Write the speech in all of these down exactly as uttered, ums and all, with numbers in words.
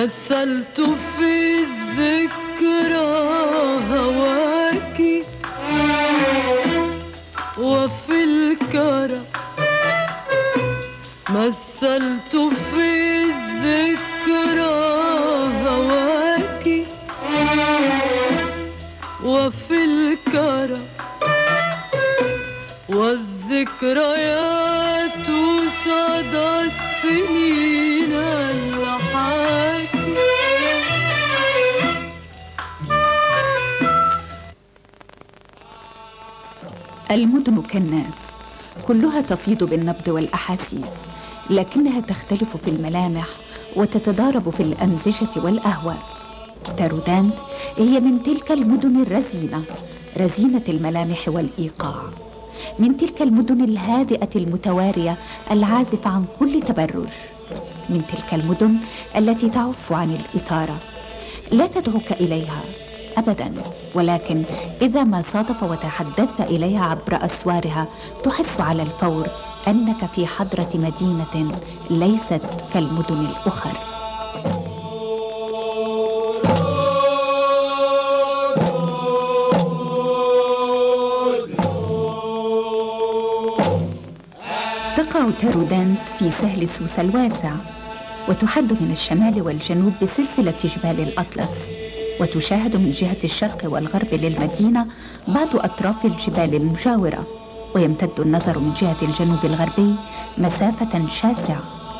مثلت في الذكرى هواكي وفي الكرى، مثلت في الذكرى هواكي وفي الكرى، والذكريات صدى السنين اللحاكي. المدن كالناس كلها تفيض بالنبض والأحاسيس، لكنها تختلف في الملامح وتتضارب في الأمزجة والأهواء. تارودانت هي من تلك المدن الرزينة، رزينة الملامح والإيقاع، من تلك المدن الهادئة المتوارية العازفة عن كل تبرج، من تلك المدن التي تعف عن الإثارة، لا تدعوك إليها أبدا، ولكن إذا ما صادف وتحدثت إليها عبر أسوارها تحس على الفور أنك في حضرة مدينة ليست كالمدن الأخرى. تقع تارودانت في سهل سوسة الواسع، وتحد من الشمال والجنوب بسلسلة جبال الأطلس، وتشاهد من جهة الشرق والغرب للمدينة بعض أطراف الجبال المجاورة، ويمتد النظر من جهة الجنوب الغربي مسافة شاسعة.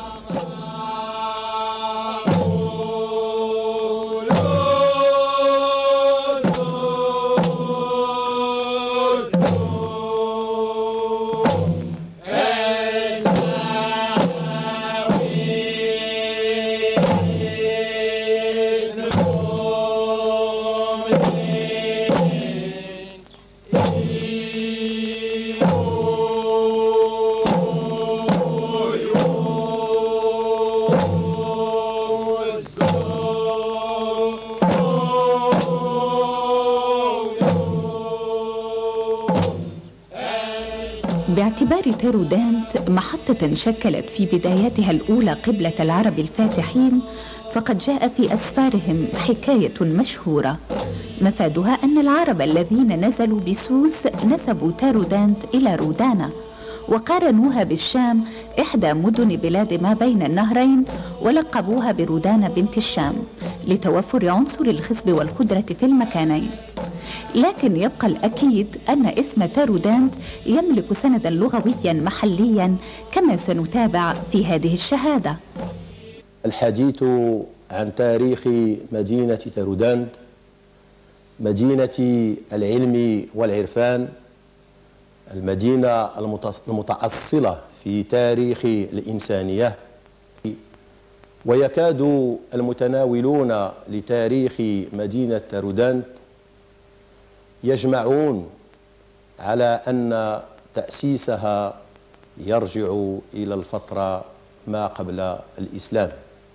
باعتبار تارودانت محطة شكلت في بداياتها الأولى قبلة العرب الفاتحين، فقد جاء في أسفارهم حكاية مشهورة مفادها أن العرب الذين نزلوا بسوس نسبوا تارودانت إلى رودانة، وقارنوها بالشام إحدى مدن بلاد ما بين النهرين، ولقبوها برودانة بنت الشام لتوفر عنصر الخصب والخضرة في المكانين. لكن يبقى الأكيد أن اسم تارودانت يملك سندا لغويا محليا، كما سنتابع في هذه الشهادة. الحديث عن تاريخ مدينة تارودانت، مدينة العلم والعرفان، المدينة المتأصلة في تاريخ الإنسانية. ويكاد المتناولون لتاريخ مدينة تارودانت يجمعون على أن تأسيسها يرجع إلى الفترة ما قبل الإسلام،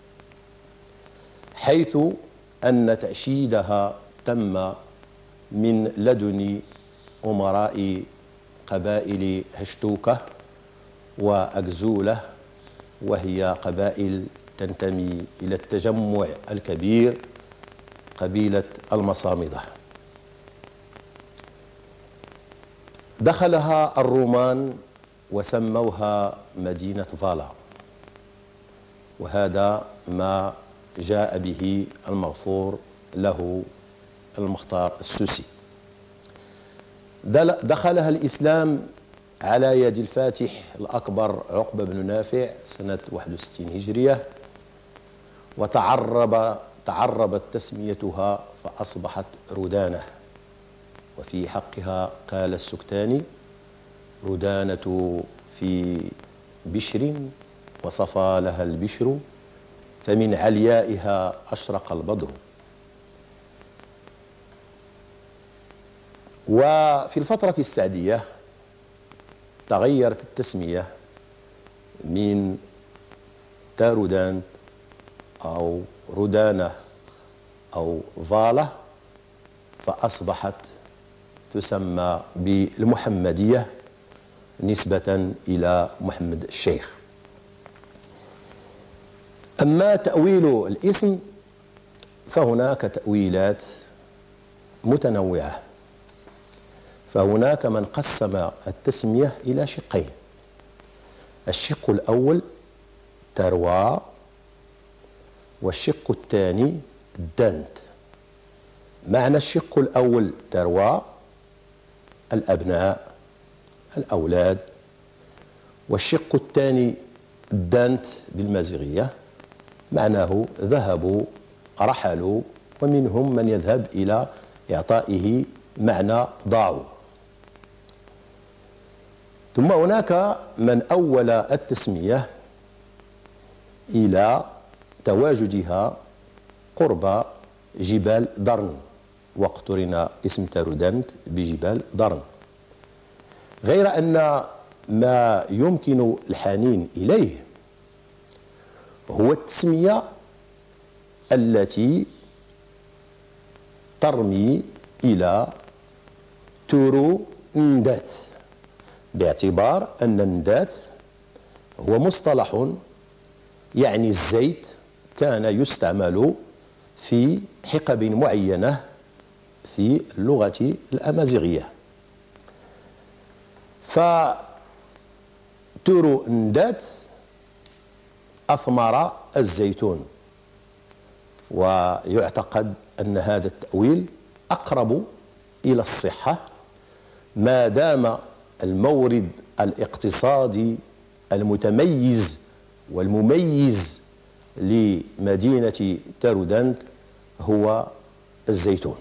حيث أن تأشيدها تم من لدن أمراء قبائل هشتوكة وأكزولة، وهي قبائل تنتمي إلى التجمع الكبير قبيلة المصامدة. دخلها الرومان وسموها مدينة فالا، وهذا ما جاء به المغفور له المختار السوسي. دخلها الإسلام على يد الفاتح الأكبر عقبة بن نافع سنة واحد وستين هجرية، وتعرب تعربت تسميتها فأصبحت رودانة. وفي حقها قال السكتاني: رودانة في بشر وصفى لها البشر، فمن عليائها أشرق البدر. وفي الفترة السعدية تغيرت التسمية من تارودانت أو رودانة أو فالة، فأصبحت تسمى بالمحمدية نسبة إلى محمد الشيخ. أما تأويل الاسم فهناك تأويلات متنوعة. فهناك من قسم التسمية إلى شقين: الشق الأول تروى، والشق الثاني دانت. معنى الشق الأول تروى الأبناء الأولاد، والشق الثاني دانت بالمازيغية معناه ذهبوا رحلوا، ومنهم من يذهب إلى إعطائه معنى ضاعوا. ثم هناك من أول التسمية إلى تواجدها قرب جبال درن، واقترن اسم تارودانت بجبال درن، غير أن ما يمكن الحنين إليه هو التسمية التي ترمي إلى تورو ندات، باعتبار أن ندات هو مصطلح يعني الزيت كان يستعمل في حقب معينة في اللغة الأمازيغية. فتورو ندات أثمر الزيتون، ويعتقد أن هذا التأويل أقرب إلى الصحة ما دام المورد الاقتصادي المتميز والمميز لمدينة تارودانت هو الزيتون.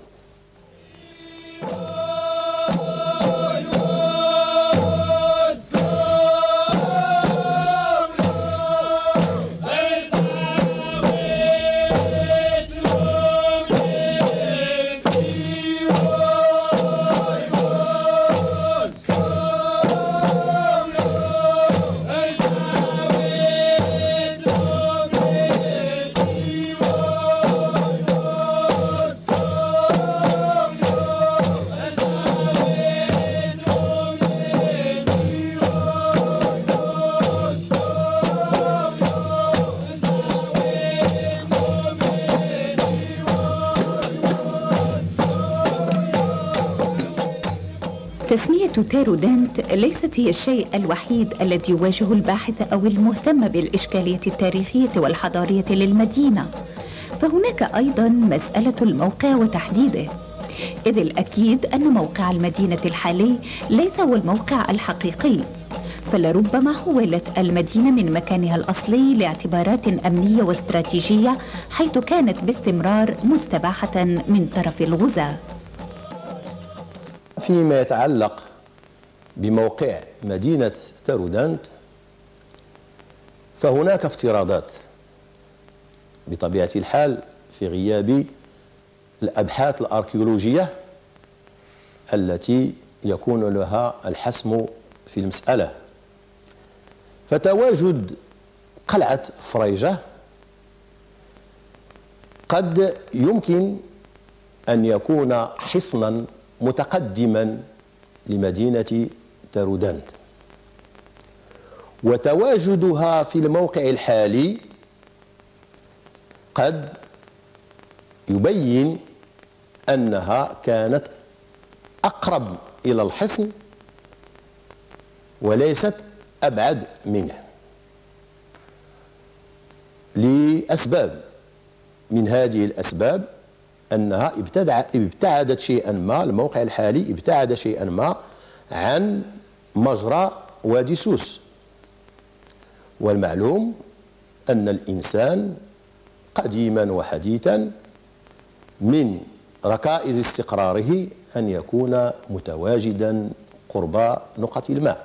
تسمية تارودانت ليست هي الشيء الوحيد الذي يواجه الباحث أو المهتم بالإشكالية التاريخية والحضارية للمدينة، فهناك أيضا مسألة الموقع وتحديده، إذ الأكيد أن موقع المدينة الحالي ليس هو الموقع الحقيقي، فلربما حولت المدينة من مكانها الأصلي لاعتبارات أمنية واستراتيجية، حيث كانت باستمرار مستباحة من طرف الغزاة. فيما يتعلق بموقع مدينة تارودانت فهناك افتراضات بطبيعة الحال في غياب الأبحاث الأركيولوجية التي يكون لها الحسم في المسألة. فتواجد قلعة فريجة قد يمكن أن يكون حصنا متقدما لمدينة تارودانت، وتواجدها في الموقع الحالي قد يبين أنها كانت أقرب إلى الحصن وليست أبعد منه، لأسباب. من هذه الأسباب أنها ابتعدت شيئا ما، الموقع الحالي ابتعد شيئا ما عن مجرى وادي سوس، والمعلوم أن الإنسان قديما وحديثا من ركائز استقراره أن يكون متواجدا قرب نقط الماء.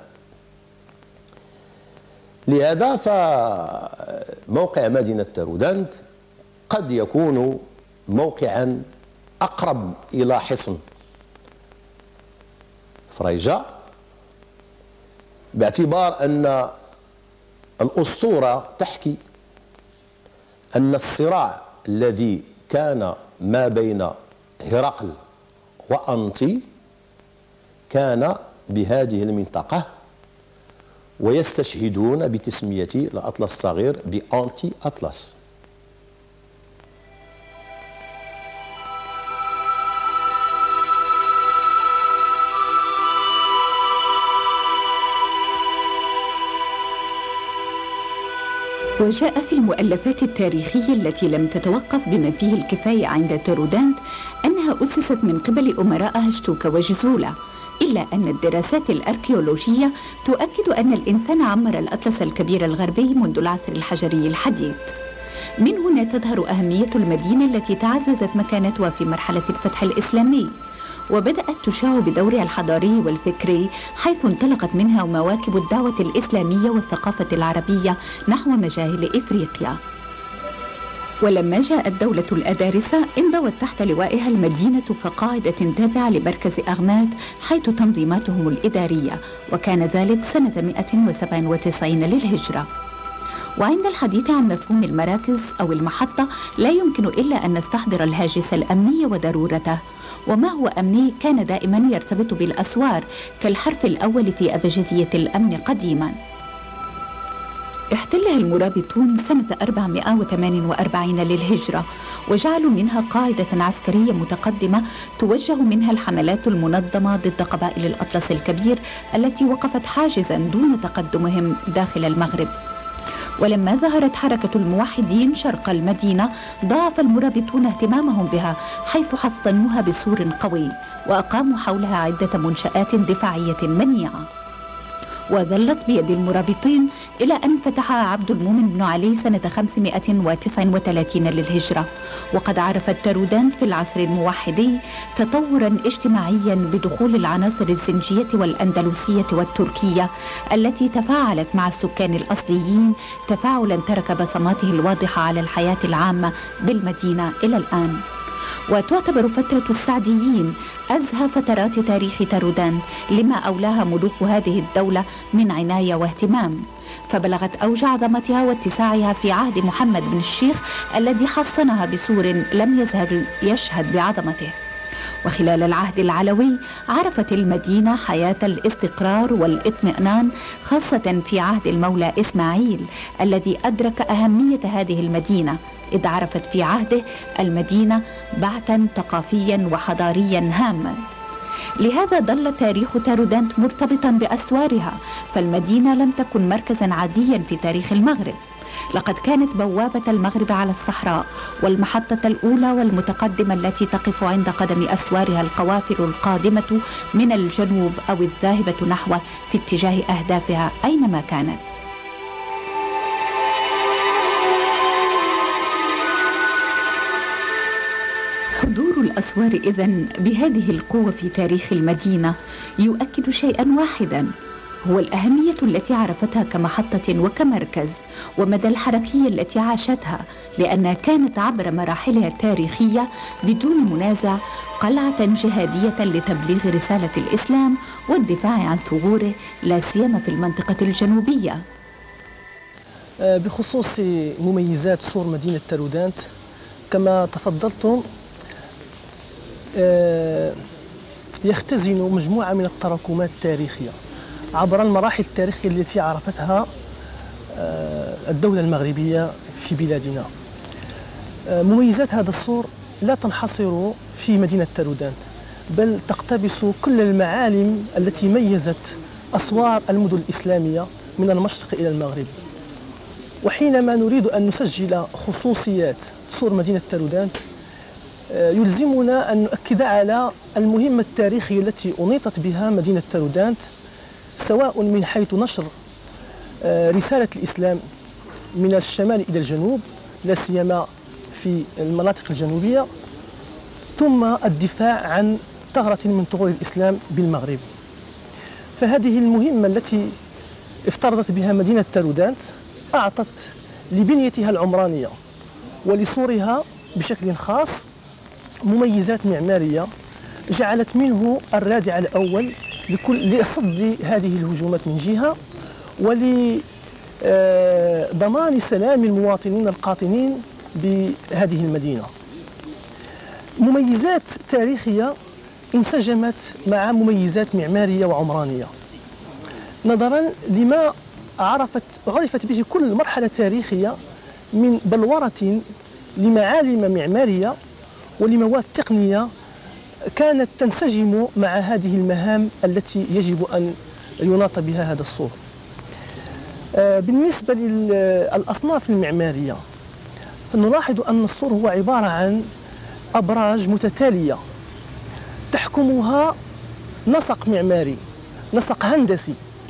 لهذا فموقع مدينة تارودانت قد يكون موقعا أقرب إلى حصن فريجة، باعتبار أن الأسطورة تحكي أن الصراع الذي كان ما بين هرقل وأنطي كان بهذه المنطقة، ويستشهدون بتسمية الأطلس الصغير بأنتي أطلس. وجاء في المؤلفات التاريخية التي لم تتوقف بما فيه الكفاية عند ترودانت أنها أسست من قبل أمراء هشتوك وجزولة، إلا أن الدراسات الأركيولوجية تؤكد أن الإنسان عمر الأطلس الكبير الغربي منذ العصر الحجري الحديث. من هنا تظهر أهمية المدينة التي تعززت مكانتها في مرحلة الفتح الإسلامي، وبدأت تشاع بدورها الحضاري والفكري، حيث انطلقت منها مواكب الدعوة الإسلامية والثقافة العربية نحو مجاهل إفريقيا. ولما جاءت دولة الأدارسة انضوت تحت لوائها المدينة كقاعدة تابعة لمركز أغمات حيث تنظيماتهم الإدارية، وكان ذلك سنة مئة وسبعة وتسعين للهجرة. وعند الحديث عن مفهوم المراكز أو المحطة لا يمكن إلا أن نستحضر الهاجس الأمني وضرورته. وما هو أمني كان دائما يرتبط بالأسوار كالحرف الأول في أبجدية الأمن قديما. احتلها المرابطون سنة أربعمئة وثمانية وأربعين للهجرة، وجعلوا منها قاعدة عسكرية متقدمة توجه منها الحملات المنظمة ضد قبائل الأطلس الكبير التي وقفت حاجزا دون تقدمهم داخل المغرب. ولما ظهرت حركة الموحدين شرق المدينة ضاعف المرابطون اهتمامهم بها، حيث حصنوها بسور قوي وأقاموا حولها عدة منشآت دفاعية منيعة. وظلت بيد المرابطين إلى أن فتحها عبد المؤمن بن علي سنة خمسمئة وتسعة وثلاثين للهجرة. وقد عرفت ترودانت في العصر الموحدي تطورا اجتماعيا بدخول العناصر الزنجية والأندلسية والتركية التي تفاعلت مع السكان الأصليين تفاعلا ترك بصماته الواضحة على الحياة العامة بالمدينة إلى الآن. وتعتبر فترة السعديين أزهى فترات تاريخ ترودانت لما أولاها ملوك هذه الدولة من عناية واهتمام، فبلغت أوج عظمتها واتساعها في عهد محمد بن الشيخ الذي حصنها بسور لم يزهد يشهد بعظمته. وخلال العهد العلوي عرفت المدينة حياة الاستقرار والاطمئنان، خاصة في عهد المولى إسماعيل الذي أدرك أهمية هذه المدينة، إذ عرفت في عهده المدينة بعثا ثقافيا وحضاريا هاما. لهذا ظل تاريخ ترودانت مرتبطا بأسوارها، فالمدينة لم تكن مركزا عاديا في تاريخ المغرب، لقد كانت بوابة المغرب على الصحراء والمحطة الأولى والمتقدمة التي تقف عند قدم أسوارها القوافل القادمة من الجنوب أو الذاهبة نحو في اتجاه أهدافها أينما كانت. حضور الأسوار إذن بهذه القوة في تاريخ المدينة يؤكد شيئا واحدا، هو الأهمية التي عرفتها كمحطة وكمركز، ومدى الحركية التي عاشتها، لأنها كانت عبر مراحلها التاريخية بدون منازع قلعة جهادية لتبليغ رسالة الإسلام والدفاع عن ثغوره، لا سيما في المنطقة الجنوبية. بخصوص مميزات سور مدينة ترودانت كما تفضلتم، يختزن مجموعة من التراكمات التاريخية عبر المراحل التاريخية التي عرفتها الدولة المغربية في بلادنا. مميزات هذا السور لا تنحصر في مدينة ترودانت، بل تقتبس كل المعالم التي ميزت أسوار المدن الإسلامية من المشرق إلى المغرب. وحينما نريد أن نسجل خصوصيات سور مدينة ترودانت يلزمنا أن نؤكد على المهمة التاريخية التي أنيطت بها مدينة ترودانت، سواء من حيث نشر رسالة الإسلام من الشمال إلى الجنوب، لا سيما في المناطق الجنوبية، ثم الدفاع عن ثغرة من ثغور الإسلام بالمغرب. فهذه المهمة التي افترضت بها مدينة ترودانت أعطت لبنيتها العمرانية ولسورها بشكل خاص مميزات معمارية جعلت منه الرادع الأول لكل لصد هذه الهجومات من جهة، ولضمان سلام المواطنين القاطنين بهذه المدينة. مميزات تاريخية انسجمت مع مميزات معمارية وعمرانية نظرا لما عرفت عرفت به كل مرحلة تاريخية من بلورة لمعالم معمارية ولمواد تقنية كانت تنسجم مع هذه المهام التي يجب أن يناط بها هذا السور. بالنسبة للأصناف المعمارية فنلاحظ أن السور هو عبارة عن أبراج متتالية تحكمها نسق معماري، نسق هندسي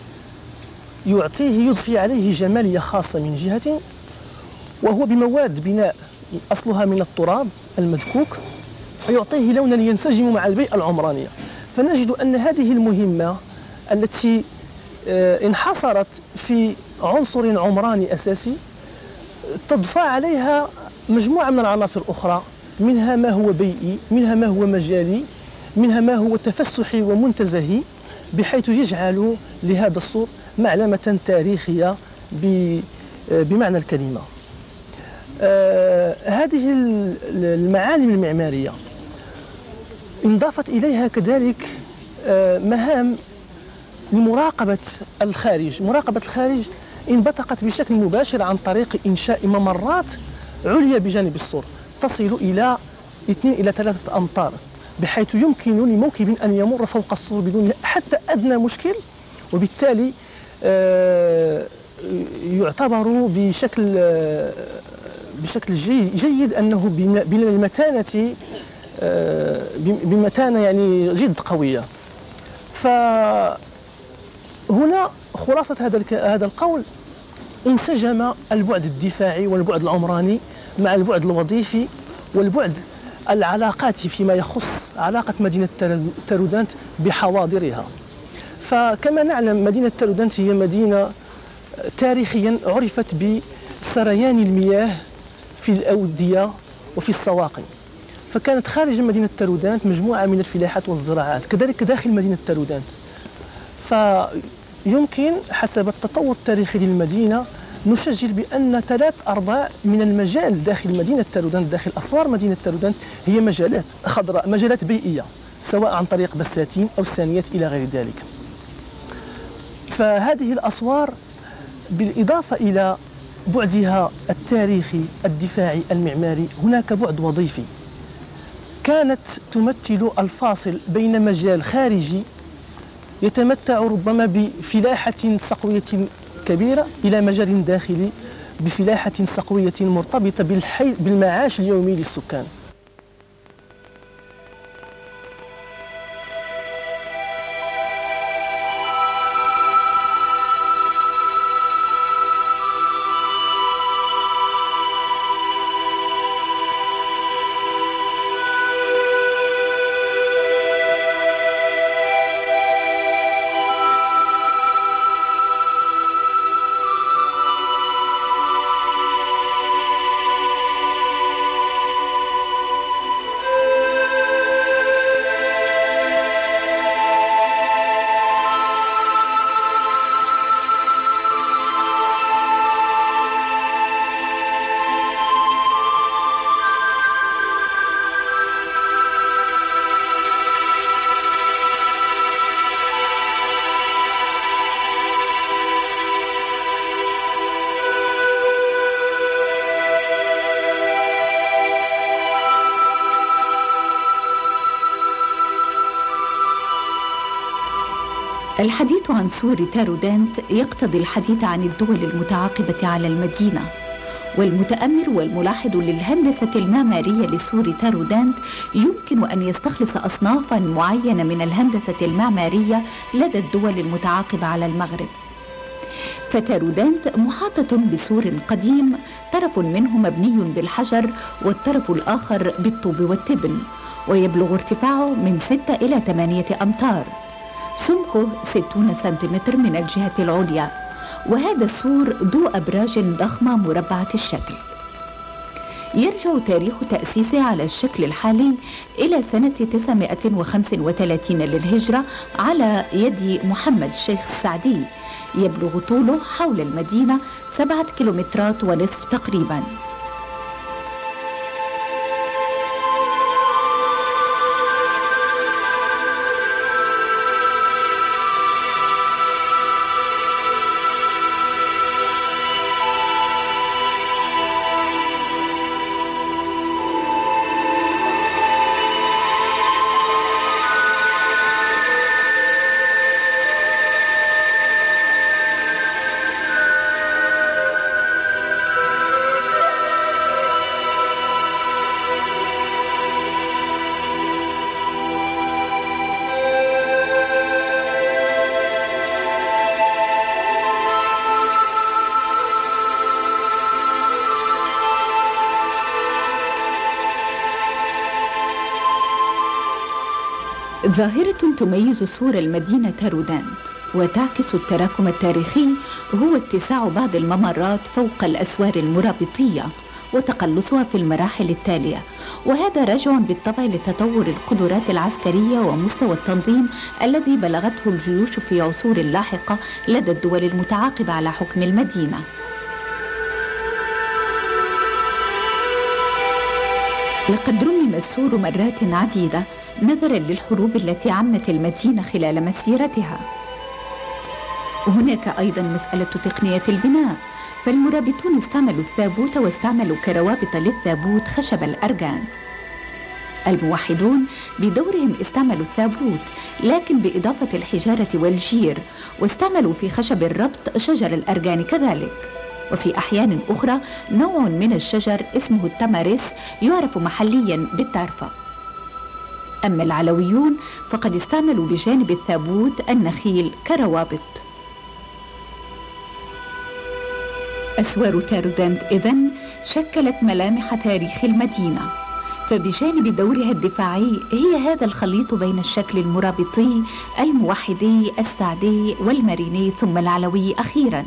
يعطيه يضفي عليه جمالية خاصة من جهة، وهو بمواد بناء أصلها من التراب المدكوك يعطيه لونا ينسجم مع البيئة العمرانية. فنجد أن هذه المهمة التي انحصرت في عنصر عمراني أساسي تضفى عليها مجموعة من العناصر الأخرى، منها ما هو بيئي، منها ما هو مجالي، منها ما هو تفسحي ومنتزهي، بحيث يجعل لهذا السور معلمة تاريخية بمعنى الكلمة. آه هذه المعالم المعمارية انضافت إليها كذلك آه مهام لمراقبة الخارج. مراقبة الخارج انبثقت بشكل مباشر عن طريق إنشاء ممرات عليا بجانب السور تصل إلى اثنين إلى ثلاثة أمتار، بحيث يمكن لموكب أن يمر فوق السور بدون حتى أدنى مشكل، وبالتالي آه يعتبر بشكل آه بشكل جيد أنه بالمتانة آه بمتانة يعني جد قوية. فهنا خلاصة هذا هذا القول انسجم البعد الدفاعي والبعد العمراني مع البعد الوظيفي والبعد العلاقاتي فيما يخص علاقة مدينة تارودانت بحواضرها. فكما نعلم مدينة تارودانت هي مدينة تاريخيا عرفت بسريان المياه في الأودية وفي السواقي، فكانت خارج مدينة تارودانت مجموعة من الفلاحات والزراعات، كذلك داخل مدينة تارودانت. فيمكن حسب التطور التاريخي للمدينة نسجل بأن ثلاث أرباع من المجال داخل مدينة تارودانت، داخل أسوار مدينة تارودانت، هي مجالات خضراء، مجالات بيئية، سواء عن طريق بساتين أو سانيات إلى غير ذلك. فهذه الأسوار بالإضافة إلى بعدها التاريخي الدفاعي المعماري، هناك بعد وظيفي. كانت تمثل الفاصل بين مجال خارجي يتمتع ربما بفلاحة صقوية كبيرة إلى مجال داخلي بفلاحة صقوية مرتبطة بالحي بالمعاش اليومي للسكان. الحديث عن سور تارودانت يقتضي الحديث عن الدول المتعاقبة على المدينة، والمتأمل والملاحظ للهندسة المعمارية لسور تارودانت يمكن أن يستخلص أصنافا معينة من الهندسة المعمارية لدى الدول المتعاقبة على المغرب. فتارودانت محاطة بسور قديم، طرف منه مبني بالحجر والطرف الآخر بالطوب والتبن، ويبلغ ارتفاعه من ستة إلى ثمانية أمتار، سمكه ستون سنتيمتر من الجهة العليا، وهذا السور ذو أبراج ضخمة مربعة الشكل. يرجع تاريخ تأسيسه على الشكل الحالي إلى سنة تسعمائة وخمسة وثلاثين للهجرة على يد محمد الشيخ السعدي. يبلغ طوله حول المدينة سبعة كيلومترات ونصف تقريباً. ظاهرة تميز سور المدينة تارودانت وتعكس التراكم التاريخي هو اتساع بعض الممرات فوق الأسوار المرابطية وتقلصها في المراحل التالية، وهذا راجع بالطبع لتطور القدرات العسكرية ومستوى التنظيم الذي بلغته الجيوش في عصور لاحقة لدى الدول المتعاقبة على حكم المدينة. لقد رمم السور مرات عديدة نظرا للحروب التي عمت المدينة خلال مسيرتها. هناك أيضا مسألة تقنية البناء، فالمرابطون استعملوا الثابوت واستعملوا كروابط للثابوت خشب الأرجان. الموحدون بدورهم استعملوا الثابوت لكن بإضافة الحجارة والجير، واستعملوا في خشب الربط شجر الأرجان كذلك، وفي أحيان أخرى نوع من الشجر اسمه التماريس يعرف محليا بالتارفة. أما العلويون فقد استعملوا بجانب الثابوت النخيل كروابط. أسوار تارودانت إذن شكلت ملامح تاريخ المدينة، فبجانب دورها الدفاعي هي هذا الخليط بين الشكل المرابطي الموحدي السعدي والمريني ثم العلوي أخيراً.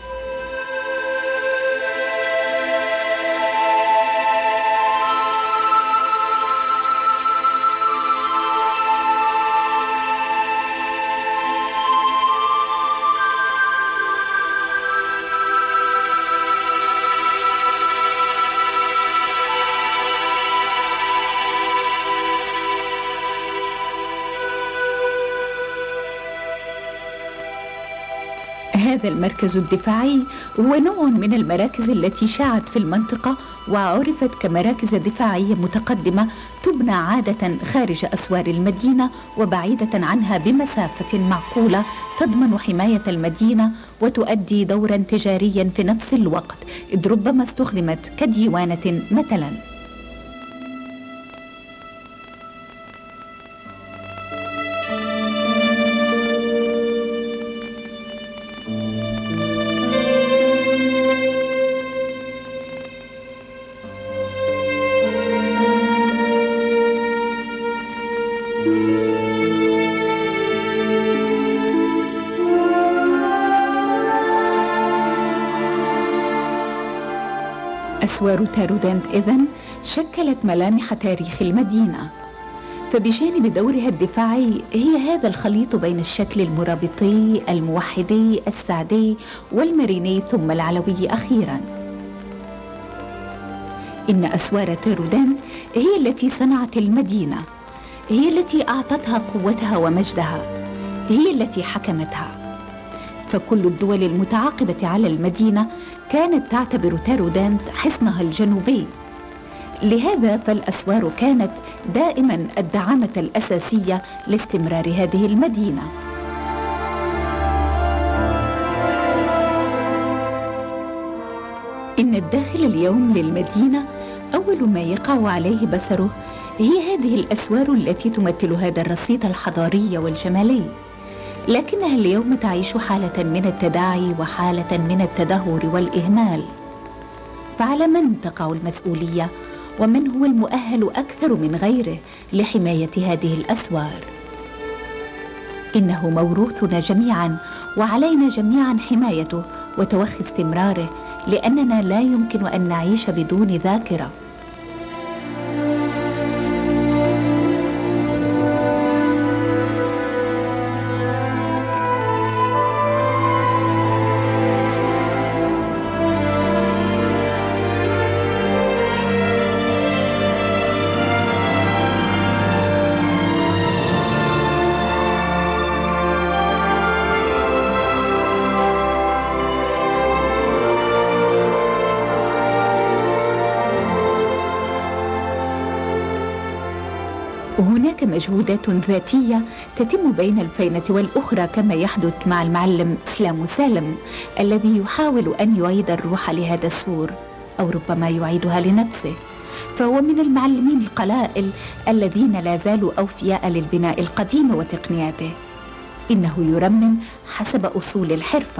هذا المركز الدفاعي هو نوع من المراكز التي شاعت في المنطقة وعرفت كمراكز دفاعية متقدمة تبنى عادة خارج أسوار المدينة وبعيدة عنها بمسافة معقولة تضمن حماية المدينة وتؤدي دورا تجاريا في نفس الوقت، إذ ربما استخدمت كديوانة مثلا. أسوار تارودانت إذن شكلت ملامح تاريخ المدينة، فبجانب دورها الدفاعي هي هذا الخليط بين الشكل المرابطي الموحدي السعدي والمريني ثم العلوي أخيراً. إن أسوار تارودانت هي التي صنعت المدينة، هي التي أعطتها قوتها ومجدها، هي التي حكمتها. فكل الدول المتعاقبة على المدينة كانت تعتبر تارودانت حصنها الجنوبي. لهذا فالأسوار كانت دائما الدعامة الأساسية لاستمرار هذه المدينة. إن الداخل اليوم للمدينة أول ما يقع عليه بصره هي هذه الأسوار التي تمثل هذا الرصيد الحضاري والجمالي، لكنها اليوم تعيش حالة من التداعي وحالة من التدهور والإهمال. فعلى من تقع المسؤولية ومن هو المؤهل أكثر من غيره لحماية هذه الأسوار؟ إنه موروثنا جميعا وعلينا جميعا حمايته وتوخي استمراره، لأننا لا يمكن أن نعيش بدون ذاكرة. هناك مجهودات ذاتية تتم بين الفينة والأخرى، كما يحدث مع المعلم سلامو سالم الذي يحاول أن يعيد الروح لهذا السور أو ربما يعيدها لنفسه. فهو من المعلمين القلائل الذين لا زالوا أوفياء للبناء القديم وتقنياته. إنه يرمم حسب أصول الحرفة.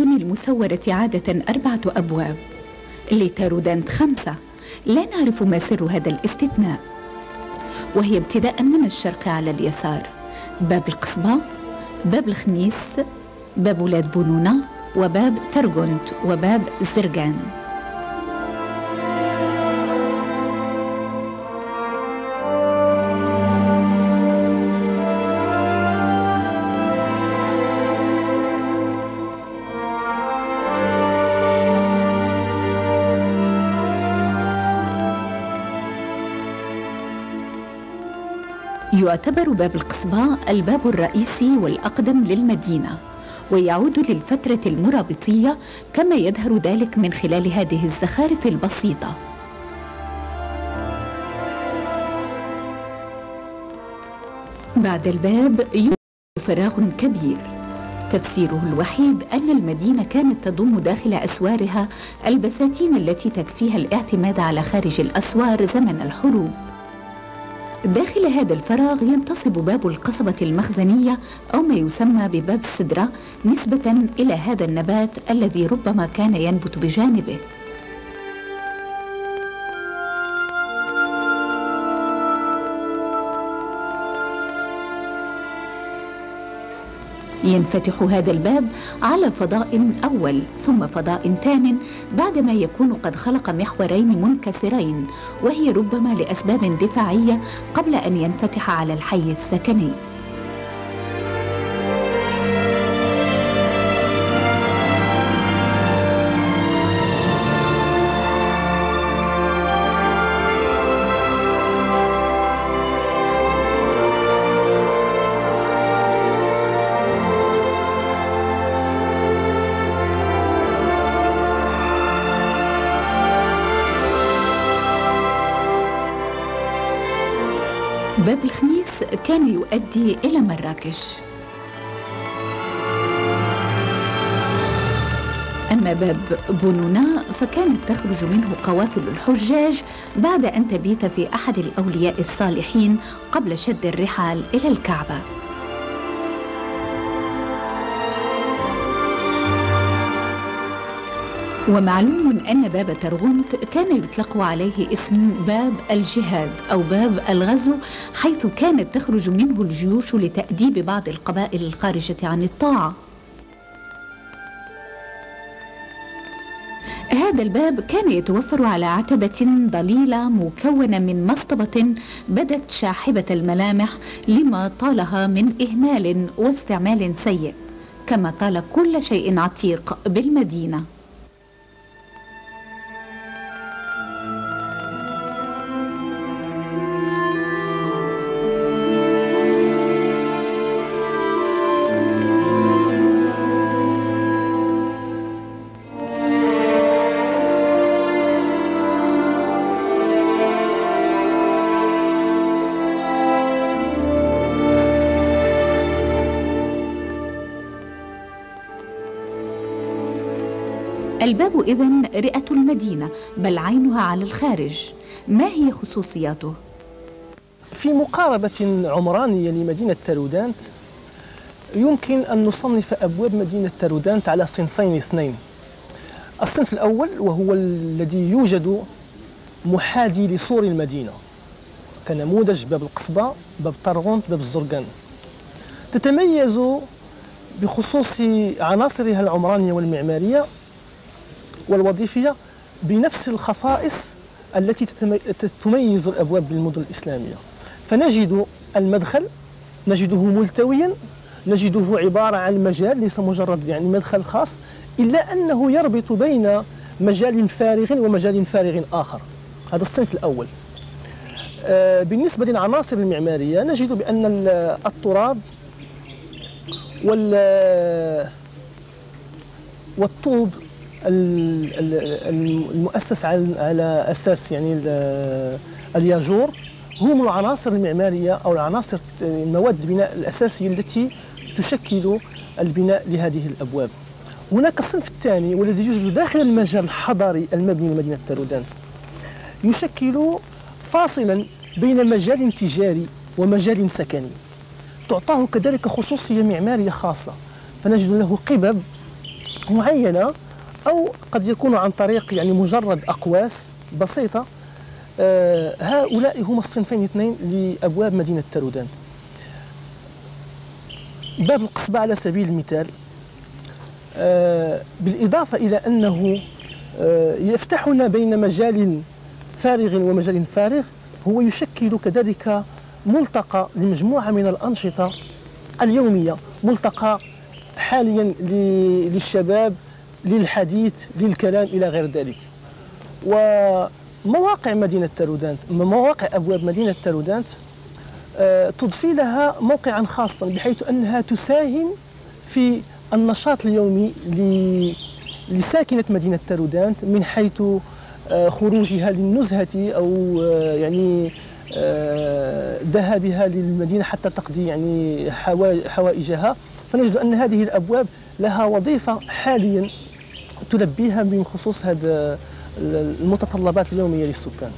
المدن المسورة عادة أربعة أبواب، لتارودانت خمسة، لا نعرف ما سر هذا الاستثناء، وهي ابتداء من الشرق على اليسار: باب القصبة، باب الخميس، باب ولاد بونونة، وباب ترغونت، وباب زرغان. يعتبر باب القصبة الباب الرئيسي والأقدم للمدينة، ويعود للفترة المرابطية كما يظهر ذلك من خلال هذه الزخارف البسيطة. بعد الباب يوجد فراغ كبير، تفسيره الوحيد أن المدينة كانت تضم داخل أسوارها البساتين التي تكفيها الاعتماد على خارج الأسوار زمن الحروب. داخل هذا الفراغ ينتصب باب القصبة المخزنية أو ما يسمى بباب السدرة، نسبة إلى هذا النبات الذي ربما كان ينبت بجانبه. ينفتح هذا الباب على فضاء أول ثم فضاء ثان، بعدما يكون قد خلق محورين منكسرين، وهي ربما لأسباب دفاعية قبل أن ينفتح على الحي السكني. باب الخميس كان يؤدي إلى مراكش، أما باب بونونة فكانت تخرج منه قوافل الحجاج بعد أن تبيت في أحد الأولياء الصالحين قبل شد الرحال إلى الكعبة. ومعلوم أن باب ترغونت كان يطلق عليه اسم باب الجهاد أو باب الغزو، حيث كانت تخرج منه الجيوش لتأديب بعض القبائل الخارجة عن الطاعة. هذا الباب كان يتوفر على عتبة ضليلة مكونة من مصطبة بدت شاحبة الملامح لما طالها من إهمال واستعمال سيء، كما طال كل شيء عتيق بالمدينة. الباب إذن رئة المدينة، بل عينها على الخارج. ما هي خصوصياته؟ في مقاربة عمرانية لمدينة تارودانت يمكن أن نصنف أبواب مدينة تارودانت على صنفين اثنين. الصنف الأول وهو الذي يوجد محاذي لسور المدينة كنموذج باب القصبة، باب ترغونت، باب الزرغان، تتميز بخصوص عناصرها العمرانية والمعمارية والوظيفية بنفس الخصائص التي تميز الأبواب بالمدن الإسلامية. فنجد المدخل نجده ملتويا، نجده عبارة عن مجال ليس مجرد يعني مدخل خاص، إلا أنه يربط بين مجال فارغ ومجال فارغ آخر. هذا الصنف الأول. بالنسبة للعناصر المعمارية نجد بأن التراب والطوب المؤسس على أساس يعني الياجور هم العناصر المعمارية أو العناصر المواد البناء الأساسية التي تشكل البناء لهذه الأبواب. هناك الصنف الثاني والذي يوجد داخل المجال الحضاري المبني لمدينة تارودانت، يشكل فاصلا بين مجال تجاري ومجال سكني، تعطاه كذلك خصوصية معمارية خاصة، فنجد له قبب معينة، أو قد يكون عن طريق يعني مجرد أقواس بسيطة. آه هؤلاء هما الصنفين الاثنين لأبواب مدينة تارودانت. باب القصبة على سبيل المثال، آه بالإضافة إلى أنه آه يفتحنا بين مجال فارغ ومجال فارغ، هو يشكل كذلك ملتقى لمجموعة من الأنشطة اليومية، ملتقى حاليا للشباب للحديث للكلام إلى غير ذلك. ومواقع مدينة تارودانت، مواقع أبواب مدينة تارودانت تضفي لها موقعا خاصا، بحيث أنها تساهم في النشاط اليومي لساكنة مدينة تارودانت، من حيث خروجها للنزهة أو يعني ذهابها للمدينة حتى تقضي يعني حوائجها. فنجد أن هذه الأبواب لها وظيفة حاليا تلبيها من خصوص هذه المتطلبات اليومية للسكان.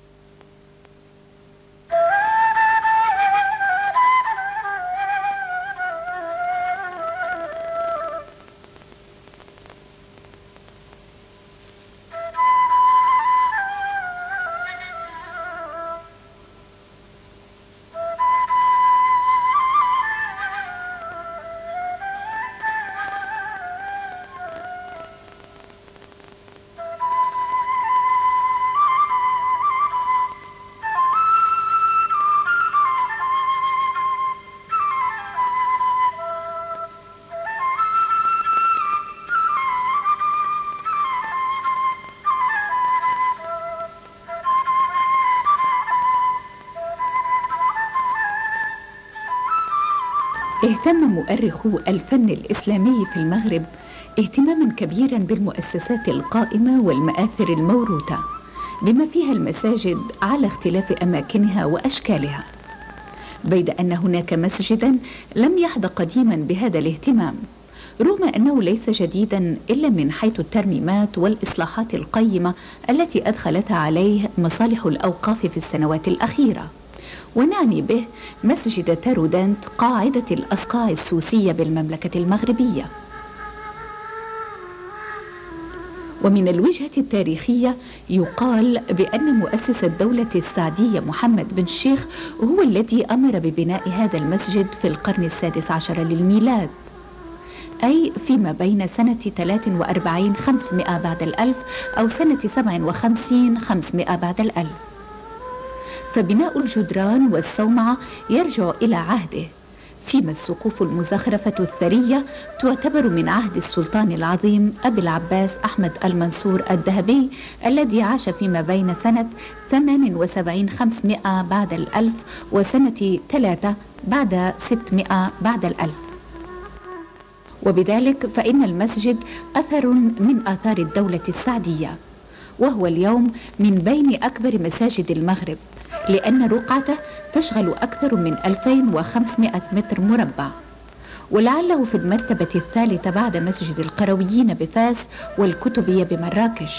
اهتم مؤرخو الفن الإسلامي في المغرب اهتماما كبيرا بالمؤسسات القائمة والمآثر الموروثة، بما فيها المساجد على اختلاف أماكنها وأشكالها، بيد أن هناك مسجدا لم يحظى قديما بهذا الاهتمام، رغم أنه ليس جديدا إلا من حيث الترميمات والإصلاحات القيمة التي أدخلتها عليه مصالح الأوقاف في السنوات الأخيرة. ونعني به مسجد تارودانت قاعدة الأصقاع السوسية بالمملكة المغربية. ومن الوجهة التاريخية يقال بأن مؤسس الدولة السعدية محمد بن الشيخ هو الذي أمر ببناء هذا المسجد في القرن السادس عشر للميلاد، أي فيما بين سنة ثلاث وأربعين خمسمائة بعد الألف أو سنة سبع وخمسين خمسمائة بعد الألف. فبناء الجدران والصومعة يرجع إلى عهده، فيما السقوف المزخرفة الثرية تعتبر من عهد السلطان العظيم أبي العباس أحمد المنصور الذهبي، الذي عاش فيما بين سنة ثمان وسبعين خمسمائة بعد الألف وسنة ثلاثة بعد ستمائة بعد الألف. وبذلك فإن المسجد أثر من آثار الدولة السعدية، وهو اليوم من بين أكبر مساجد المغرب، لأن رقعته تشغل أكثر من ألفين وخمسمائة متر مربع، ولعله في المرتبة الثالثة بعد مسجد القرويين بفاس والكتبية بمراكش.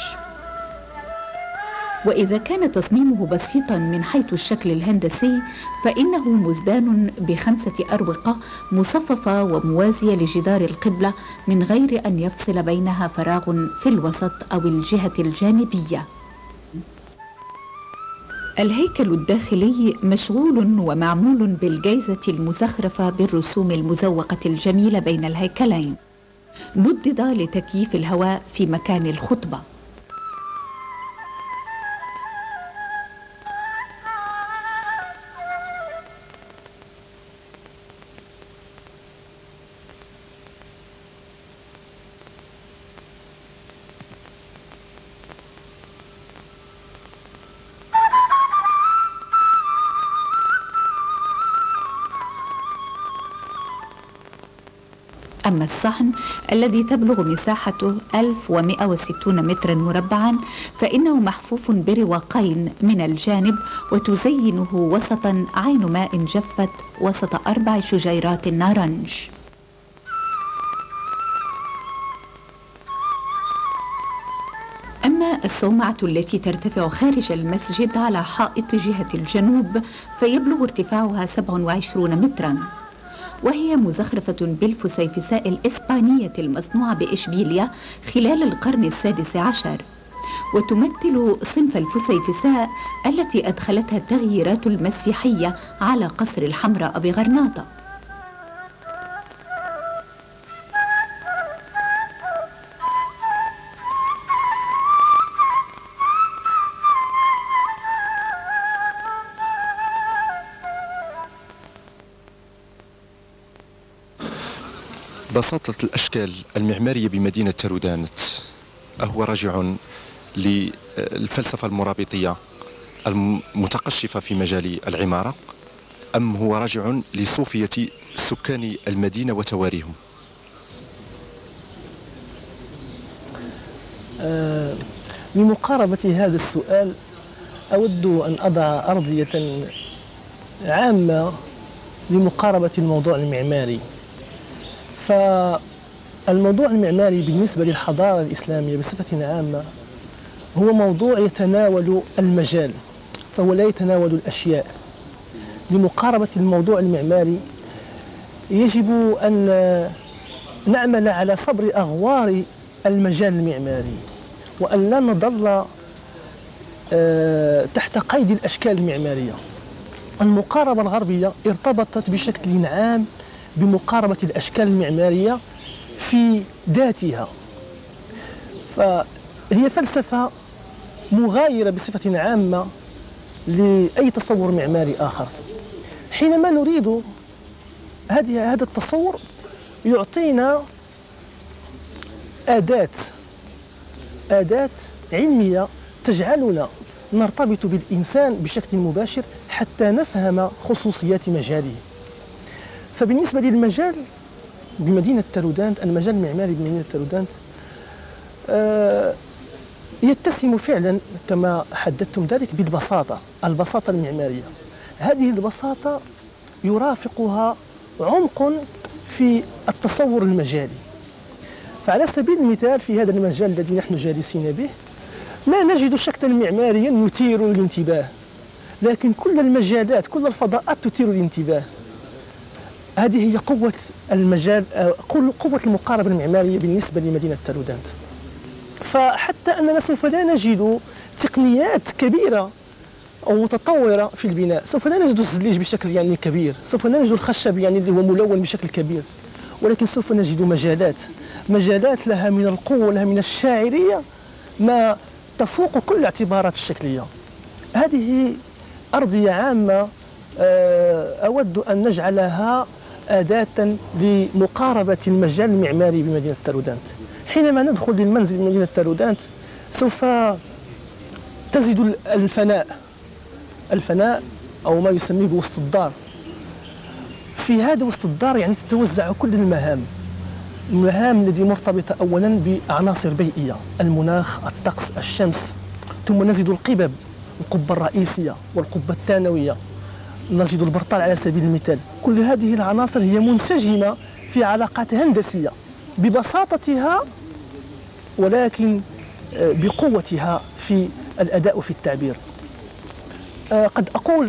وإذا كان تصميمه بسيطا من حيث الشكل الهندسي، فإنه مزدان بخمسة أروقة مصففة وموازية لجدار القبلة، من غير أن يفصل بينها فراغ في الوسط أو الجهة الجانبية. الهيكل الداخلي مشغول ومعمول بالجيزة المزخرفة بالرسوم المزوقة الجميلة بين الهيكلين، ندد لتكييف الهواء في مكان الخطبة. أما الصحن الذي تبلغ مساحته ألف ومائة وستين مترا مربعا، فإنه محفوف برواقين من الجانب، وتزينه وسطا عين ماء جفت وسط أربع شجيرات نارنج. أما الصومعة التي ترتفع خارج المسجد على حائط جهة الجنوب، فيبلغ ارتفاعها سبع وعشرين مترا، وهي مزخرفة بالفسيفساء الإسبانية المصنوعة بإشبيلية خلال القرن السادس عشر، وتمثل صنف الفسيفساء التي أدخلتها التغييرات المسيحية على قصر الحمراء بغرناطة. بساطة الأشكال المعمارية بمدينة ترودانت هو راجع للفلسفة المرابطية المتقشفة في مجال العمارة، أم هو راجع لصوفية سكان المدينة وتواريهم؟ آه لمقاربة هذا السؤال أود أن أضع أرضية عامة لمقاربة الموضوع المعماري. فالموضوع المعماري بالنسبة للحضارة الإسلامية بصفة عامة هو موضوع يتناول المجال، فهو لا يتناول الأشياء. لمقاربة الموضوع المعماري يجب أن نعمل على صبر أغوار المجال المعماري، وأن لا نظل تحت قيد الأشكال المعمارية. المقاربة الغربية ارتبطت بشكل عام بمقاربة الأشكال المعمارية في ذاتها، فهي فلسفة مغايرة بصفة عامة لأي تصور معماري آخر. حينما نريد هذه هذا التصور يعطينا أداة أداة علمية تجعلنا نرتبط بالإنسان بشكل مباشر حتى نفهم خصوصيات مجاله. فبالنسبة للمجال بمدينة ترودانت، المجال المعماري بمدينة ترودانت آه يتسم فعلا كما حددتم ذلك بالبساطة، البساطة المعمارية. هذه البساطة يرافقها عمق في التصور المجالي. فعلى سبيل المثال في هذا المجال الذي نحن جالسين به لا نجد شكلا معماريا يثير الانتباه، لكن كل المجالات كل الفضاءات تثير الانتباه. هذه هي قوة المجال، قوة المقاربة المعمارية بالنسبة لمدينة ترودانت. فحتى أننا سوف لا نجد تقنيات كبيرة أو متطورة في البناء، سوف لا نجد الزليج بشكل يعني كبير، سوف لا نجد الخشب يعني اللي هو ملون بشكل كبير، ولكن سوف نجد مجالات مجالات لها من القوة ولها من الشاعرية ما تفوق كل الاعتبارات الشكلية. هذه أرضية عامة أود أن نجعلها أداة لمقاربة المجال المعماري بمدينة ترودانت. حينما ندخل للمنزل بمدينة ترودانت سوف تجد الفناء الفناء أو ما يسميه بوسط الدار. في هذا وسط الدار يعني تتوزع كل المهام المهام التي مرتبطة أولا بعناصر بيئية، المناخ، الطقس، الشمس، ثم نجد القبب، القبة الرئيسية والقبة الثانوية، نجد البرطال على سبيل المثال. كل هذه العناصر هي منسجمة في علاقات هندسية ببساطتها ولكن بقوتها في الأداء في التعبير. قد أقول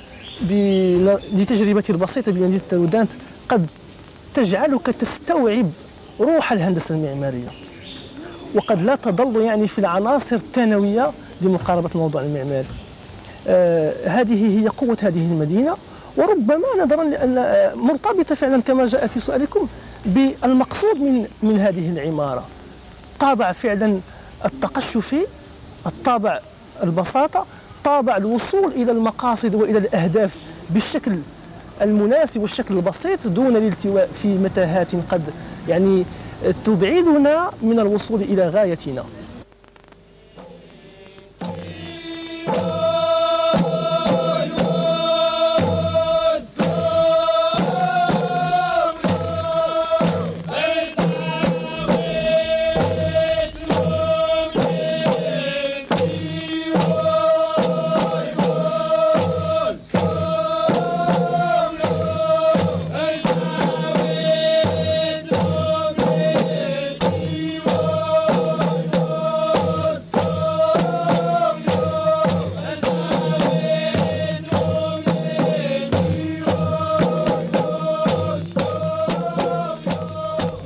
لتجربتي البسيطة بمدينة ترودانت قد تجعلك تستوعب روح الهندسة المعمارية، وقد لا تظل يعني في العناصر الثانوية لمقاربة الموضوع المعماري. آه هذه هي قوة هذه المدينة، وربما نظرا لأن مرتبطة فعلا كما جاء في سؤالكم بالمقصود من من هذه العمارة، طابع فعلا التقشفي، الطابع البساطة، طابع الوصول إلى المقاصد وإلى الأهداف بالشكل المناسب والشكل البسيط دون الالتواء في متاهات قد يعني تبعدنا من الوصول إلى غايتنا.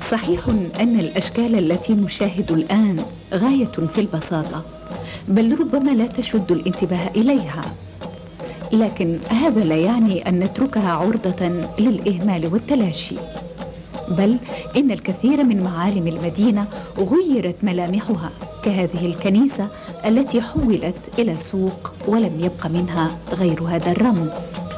صحيح أن الأشكال التي نشاهد الآن غاية في البساطة، بل ربما لا تشد الانتباه إليها، لكن هذا لا يعني أن نتركها عرضة للإهمال والتلاشي، بل إن الكثير من معالم المدينة غيرت ملامحها، كهذه الكنيسة التي حولت إلى سوق ولم يبق منها غير هذا الرمز.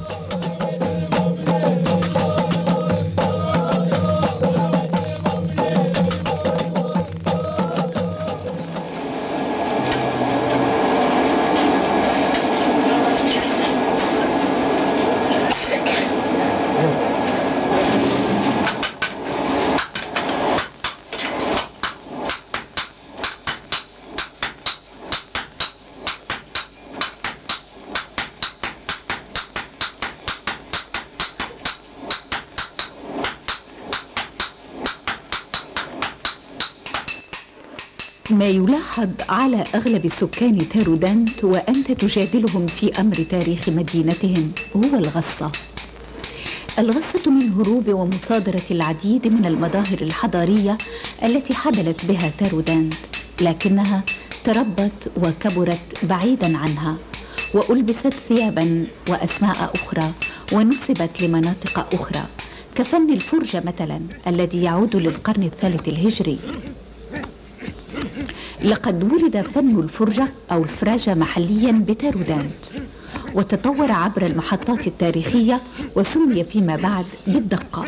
ما يلاحظ على أغلب سكان تارودانت وأنت تجادلهم في أمر تاريخ مدينتهم هو الغصة. الغصة من هروب ومصادرة العديد من المظاهر الحضارية التي حبلت بها تارودانت، لكنها تربت وكبرت بعيدا عنها، وألبست ثيابا وأسماء أخرى ونسبت لمناطق أخرى، كفن الفرجة مثلا الذي يعود للقرن الثالث الهجري. لقد ولد فن الفرجة أو الفراجة محليا بتارودانت، وتطور عبر المحطات التاريخية وسمي فيما بعد بالدقة.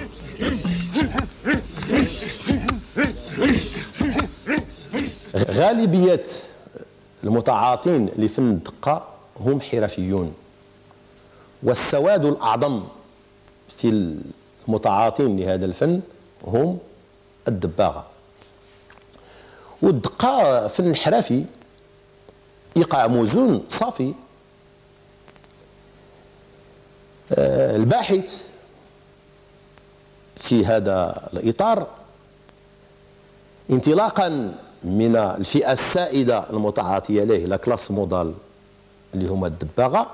غالبية المتعاطين لفن الدقة هم حرفيون، والسواد الأعظم في المتعاطين لهذا الفن هم الدباغة. والدقة فن حرفي إيقاع موزون صافي. الباحث في هذا الإطار انطلاقا من الفئة السائدة المتعاطية له لا كلاس مودال اللي هما الدباغة،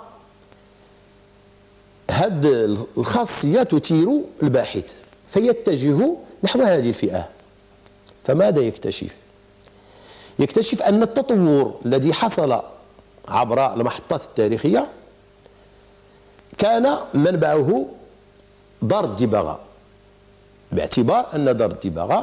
هاد الخاصية تثير الباحث فيتجه نحو هذه الفئة. فماذا يكتشف؟ يكتشف أن التطور الذي حصل عبر المحطات التاريخية كان منبعه دار الدباغة، باعتبار أن دار الدباغة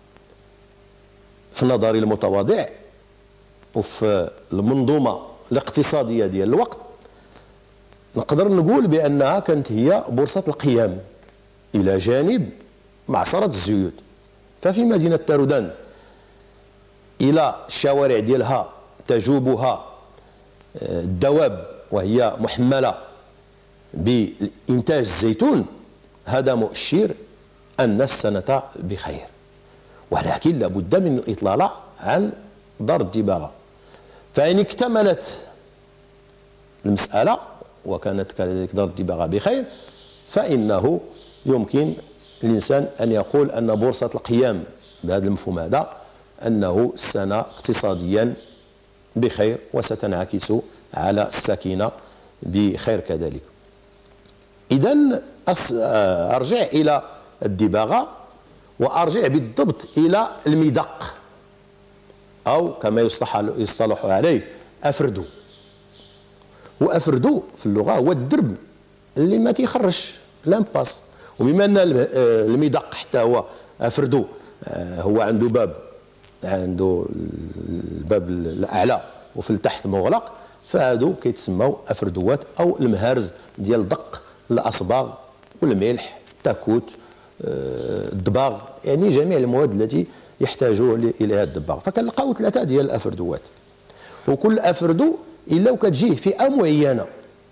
في نظري المتواضع وفي المنظومة الاقتصادية ديال الوقت نقدر نقول بأنها كانت هي بورصة القيام إلى جانب معصرة الزيوت. ففي مدينة تارودانت إلى الشوارع ديالها تجوبها الدواب وهي محملة بإنتاج الزيتون، هذا مؤشر أن السنة بخير، ولكن لابد من الإطلالة عن دار الدباغة. فإن اكتملت المسألة وكانت كذلك دار الدباغة بخير، فإنه يمكن الإنسان أن يقول أن بورصة القيام بهذا المفهوم هذا أنه السنة اقتصاديا بخير وستنعكس على السكينة بخير كذلك. إذن أرجع إلى الدباغة وأرجع بالضبط إلى المدق أو كما يصطلح عليه أفردو. وأفردو في اللغة هو الدرب اللي ما تيخرجش لامباس، وبما أن المدق حتى هو أفردو هو عنده باب، عنده الباب الأعلى وفي التحت مغلق، فهادو كيتسموا أفردوات أو المهارز ديال دق الأصباغ والملح التاكوت الدباغ، يعني جميع المواد التي يحتاجوها إليها الدباغ. فكنلقاو ثلاثة ديال الأفردوات، وكل أفردو إلا وكتجيه فئة معينة.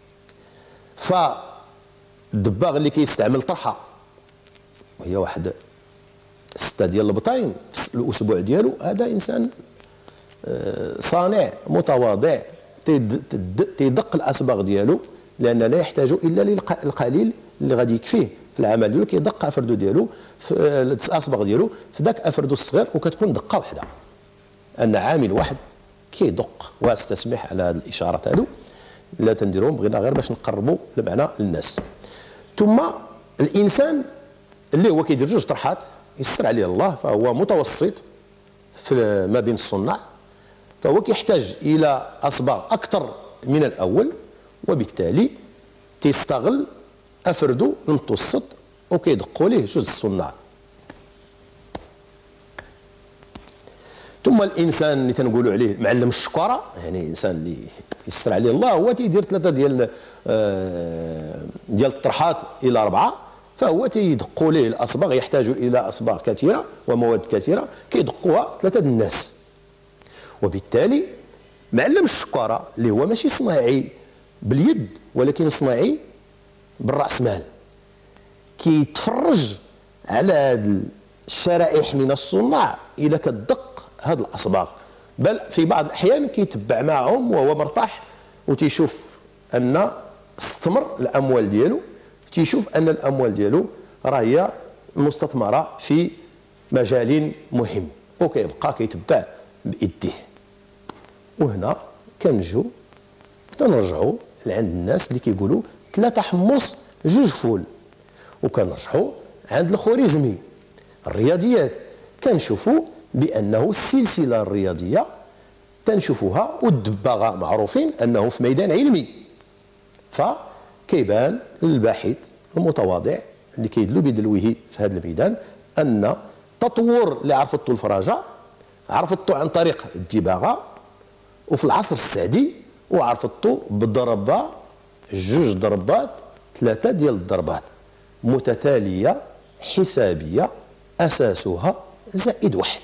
فالدباغ اللي كيستعمل طرحة وهي واحد ستة ديال البطاين في الأسبوع ديالو، هذا إنسان صانع متواضع تيدق الأصباغ ديالو، لأن لا يحتاج إلا للقليل اللي غادي يكفيه في العمل ديالو. كيدق أفردو ديالو في الأصباغ ديالو في ذاك أفردو الصغير، وكتكون دقة واحدة، أن عامل واحد كيدق. واستسمح على هذه الإشارات هادو لا تنديروهم، بغينا غير باش نقربوا المعنى للناس. ثم الإنسان اللي هو كيدير جوج طرحات يسر عليه الله فهو متوسط في ما بين الصناع، فهو كيحتاج الى اصباغ اكثر من الاول، وبالتالي تيستغل افردو المتوسط وكيدقوا ليه جوج الصناع. ثم الانسان اللي تنقولوا عليه معلم الشكاره، يعني انسان اللي يسر عليه الله، هو تيدير ثلاثه ديال آه ديال الطرحات الى اربعه، فهو تيدقوا ليه الاصباغ، يحتاج الى اصباغ كثيره ومواد كثيره كيدقوها ثلاثه الناس. وبالتالي معلم الشكاره اللي هو ماشي صناعي باليد ولكن صناعي بالراس مال، كيتفرج على هاد الشرائح من الصناع الى كتدق هاد الاصباغ، بل في بعض الاحيان كيتبع معهم وهو مرتاح وتيشوف ان استثمر الاموال ديالو، تيشوف ان الاموال ديالو راه هي مستثمره في مجال مهم وكيبقى كيتبع بايديه. وهنا كنجو تنرجعوا لعند الناس اللي كيقولوا ثلاثه حمص جوج فول، وكنرجعوا عند الخوارزمي الرياضيات كنشوفوا بانه السلسله الرياضيه تنشوفوها، والدباغه معروفين انه في ميدان علمي، فكيبان للباحث المتواضع اللي كيدلو بدلوه في هذا الميدان ان تطور اللي عرفتو الفراجه عرفتو عن طريق الدباغه، وفي العصر السعدي وعرفتو بالضربه جوج ضربات ثلاثه ديال الضربات متتاليه حسابيه اساسها زائد واحد.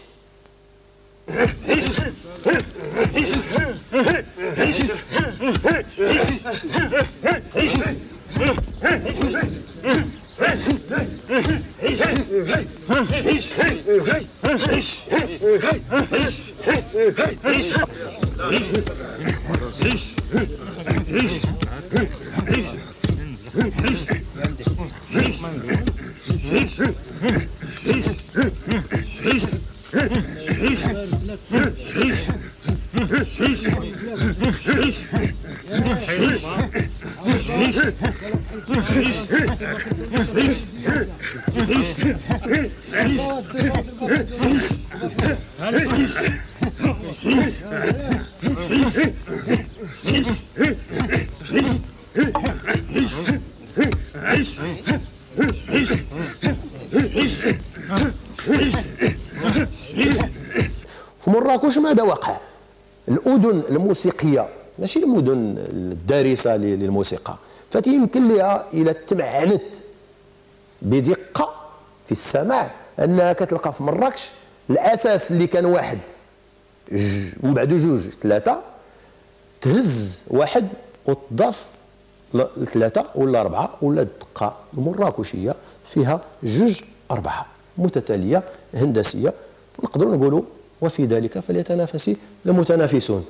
في مراكش ماذا وقع؟ الأذن الموسيقية ماشي المدن الدارسة للموسيقى، فتيمكن لها إلى تمعنت بدقة في السماع أنها كتلقى في مراكش الأساس اللي كان واحد من بعد جوج ثلاثة، تهز واحد وتضاف ثلاثة ولا أربعة، ولا الدقة المراكشية فيها جوج أربعة متتالية هندسية، ونقدروا نقولوا وفي ذلك فليتنافس المتنافسون.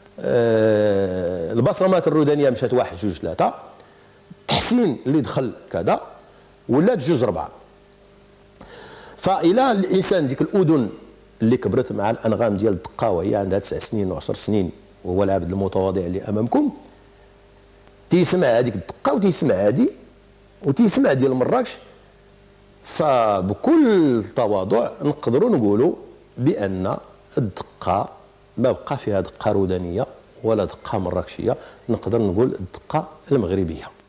أه البصمات الردانية مشات واحد جوج ثلاثة، التحسين اللي دخل كذا ولات جوج أربعة. فإلى الإنسان ديك الأذن اللي كبرت مع الأنغام ديال الدقة وهي عندها تسع سنين وعشر سنين، وهو العبد المتواضع اللي أمامكم، تيسمع هذيك الدقة وتيسمع هذه وتيسمع ديال مراكش، فبكل تواضع نقدروا نقولوا بأن الدقة ما بقى فيها دقة ردانية ولا دقة مراكشية، نقدر نقول الدقة المغربية.